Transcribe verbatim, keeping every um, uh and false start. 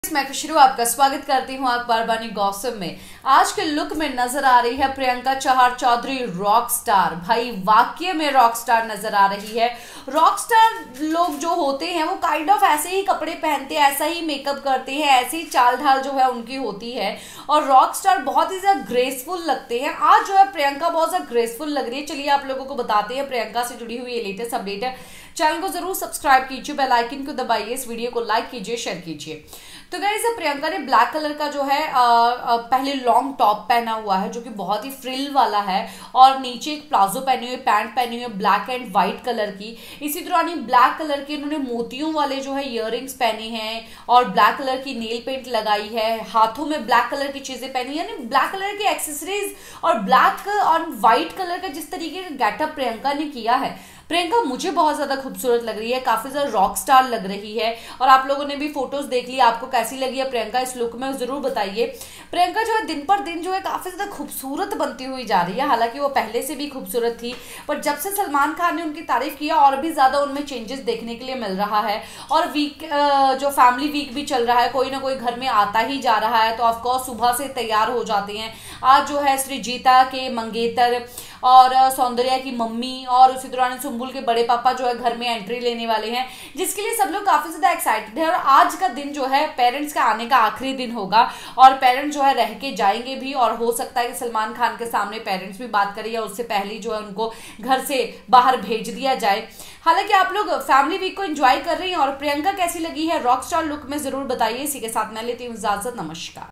मैं खुशरू आपका स्वागत करती हूँ अखबार बानी गॉसिप में। आज के लुक में नजर आ रही है प्रियंका चहर चौधरी रॉक स्टार। भाई वाकई में रॉक स्टार नजर आ रही है। रॉक स्टार लोग जो होते हैं वो काइंड ऑफ ऐसे ही कपड़े पहनते हैं, ऐसा ही मेकअप करते हैं, ऐसी ही चाल ढाल जो है उनकी होती है और रॉक स्टार बहुत ही ज्यादा ग्रेसफुल लगते हैं। आज जो है प्रियंका बहुत ज्यादा ग्रेसफुल लग रही है। चलिए आप लोगों को बताते हैं प्रियंका से जुड़ी हुई ये लेटेस्ट अपडेट है। चैनल को जरूर सब्सक्राइब कीजिए, बेल आइकन को दबाइए, इस वीडियो को लाइक कीजिए, शेयर कीजिए। तो गाइस प्रियंका ने ब्लैक कलर का जो है आ, आ, पहले लॉन्ग टॉप पहना हुआ है जो कि बहुत ही फ्रिल वाला है और नीचे एक प्लाजो पहनी हुई, पैंट पहनी हुई ब्लैक एंड व्हाइट कलर की। इसी तरह नहीं ब्लैक कलर के इन्होंने मोतियों वाले जो है इयररिंग्स पहने हैं और ब्लैक कलर की नेल पेंट लगाई है, हाथों में ब्लैक कलर की चीजें पहनी, यानी ब्लैक कलर की एक्सेसरीज और ब्लैक और व्हाइट कलर का जिस तरीके का गेटअप प्रियंका ने किया है, प्रियंका मुझे बहुत ज्यादा खूबसूरत लग रही है, काफी ज्यादा रॉक स्टार लग रही है। और आप लोगों ने भी फोटोज देख ली, आपको कैसी लगी है प्रियंका इस लुक में जरूर बताइए। प्रियंका जो है दिन पर दिन जो है काफी ज्यादा खूबसूरत बनती हुई जा रही है। हालांकि वो पहले से भी खूबसूरत थी, पर जब से सलमान खान ने उनकी तारीफ किया और भी ज्यादा उनमें चेंजेस देखने के लिए मिल रहा है। और वीक जो फैमिली वीक भी चल रहा है, कोई ना कोई घर में आता ही जा रहा है, तो ऑफकोर्स सुबह से तैयार हो जाते हैं। आज जो है सृजीता के मंगेतर और सौंदर्या की मम्मी और उसी दौरान सुंबुल के बड़े पापा जो है घर में एंट्री लेने वाले हैं, जिसके लिए सब लोग काफी ज्यादा एक्साइटेड है। और आज का दिन जो है पेरेंट्स का आने का आखिरी दिन होगा और पेरेंट्स जो है रह के जाएंगे भी और हो सकता है कि सलमान खान के सामने पेरेंट्स भी बात करें या उससे पहले जो है उनको घर से बाहर भेज दिया जाए। हालांकि आप लोग फैमिली वीक को एंजॉय कर रही हैं और प्रियंका कैसी लगी है रॉक स्टार लुक में जरूर बताइए। इसी के साथ मैं लेती हूँ इजाजत, नमस्कार।